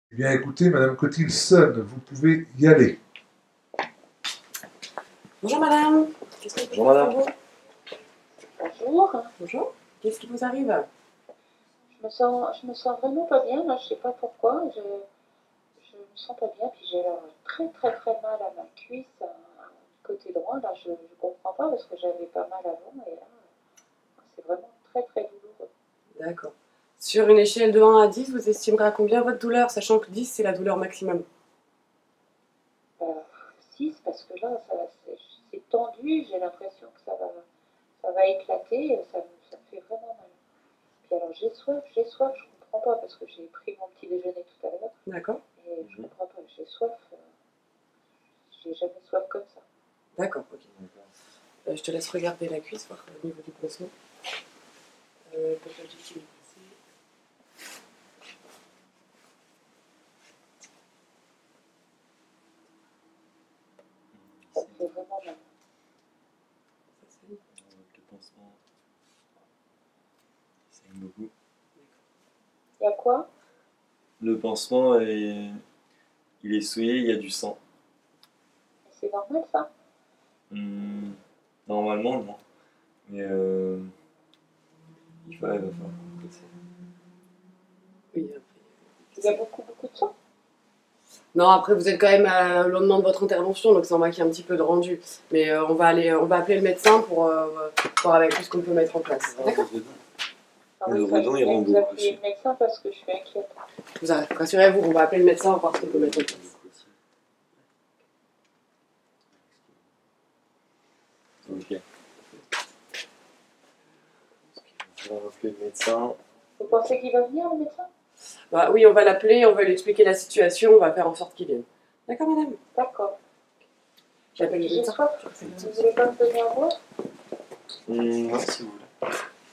Eh bien, écoutez, Madame Cotil-Son, vous pouvez y aller. Bonjour madame, qu'est-ce que je peux Bonjour faire madame. pour vous? Bonjour, Bonjour, qu'est-ce qui vous arrive? je me sens vraiment pas bien, là, je sais pas pourquoi, je me sens pas bien, puis j'ai très très très mal à ma cuisse, côté droit, là, je comprends pas parce que j'avais pas mal avant, et là, c'est vraiment très très douloureux. D'accord. Sur une échelle de 1 à 10, vous estimerez à combien votre douleur, sachant que 10 c'est la douleur maximum? Euh, 6, parce que là, c'est tendu, j'ai l'impression que ça va éclater, et ça me fait vraiment mal. Puis alors j'ai soif, je comprends pas, parce que j'ai pris mon petit déjeuner tout à l'heure, D'accord. et je comprends pas, j'ai soif, j'ai jamais soif comme ça. D'accord, ok. Je te laisse regarder la cuisse, voir au niveau du pansement. Papalgique, il est passé. Ça me fait vraiment mal. Ça saigne. Le pansement saigne beaucoup. Il y a quoi? Le pansement il est souillé, il y a du sang. C'est normal ça? Normalement, non. Mais il va falloir compléter. Oui, après. Il y a beaucoup de sang? Non, après vous êtes quand même au lendemain de votre intervention, donc ça en va qu'il y ait un petit peu de rendu. Mais on va appeler le médecin pour voir avec lui ce qu'on peut mettre en place. D'accord. Ah Le oui, redon, il rend vous beaucoup appelez aussi. le médecin parce que je suis inquiète. Rassurez-vous, on va appeler le médecin pour voir ce qu'on peut mettre en place. Ok. On va appeler le médecin. Vous pensez qu'il va venir, le médecin? Bah, oui, on va l'appeler, on va lui expliquer la situation, on va faire en sorte qu'il vienne. D'accord, madame? D'accord. J'appelle le J'ai médecin. soif. Vous voulez pas me donner à boire? Non, si vous voulez.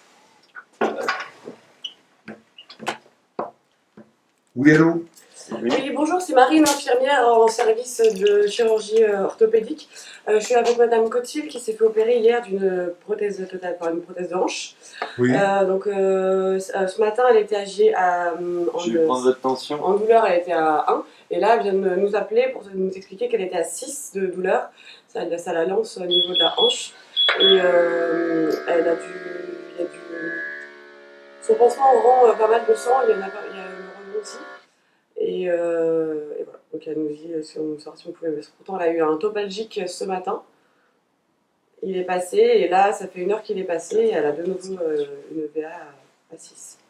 Oui, allô? Oui. Oui, bonjour, c'est Marine, infirmière en service de chirurgie orthopédique. Je suis avec madame Cotil qui s'est fait opérer hier d'une prothèse totale, enfin une prothèse de hanche. Oui. Ce matin, elle était âgée Je vais prendre votre tension. en douleur, elle était à 1. Et là, elle vient de nous appeler pour nous expliquer qu'elle était à 6 de douleur. Ça la lance au niveau de la hanche. Et elle a du... Son pansement rend pas mal de sang, il y a une hémorragie aussi. Et voilà, donc elle nous dit si on pouvait mettre. Pourtant, elle a eu un topalgique ce matin. Il est passé, et là, ça fait 1 heure qu'il est passé, et elle a de nouveau une VA à 6.